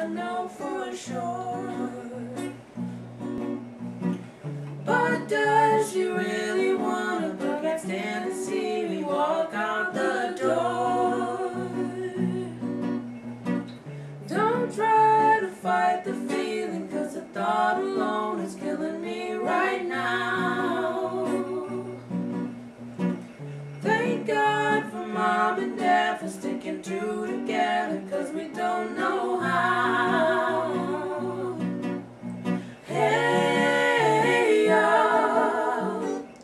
I know for sure. But does she really wanna? But can't stand to see me walk out the door. Don't try to fight the feeling, 'cause the thought alone is killing me right now. Thank God for Mom and Dad for sticking two together, 'cause we don't know how. Hey, y'all.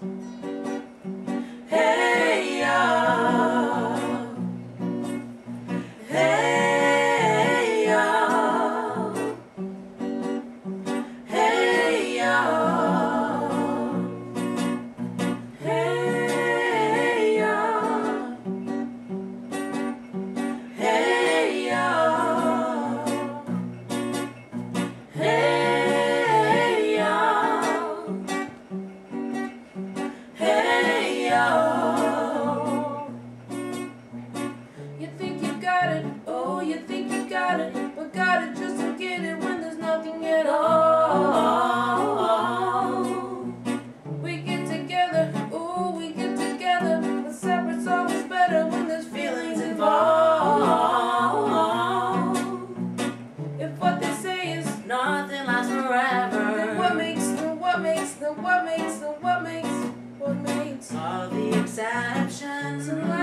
Hey, y'all. Hey, y'all. Hey, y'all. Hey, y'all. Hey, y'all. Hey, y'all. Hey, y'all. You think you got it, oh, you think you got it, but got it just to get it when there's nothing at all. We get together, ooh, we get together, but separate's always better when there's feelings involved. If what they say is nothing lasts forever, then what makes all the exceptions and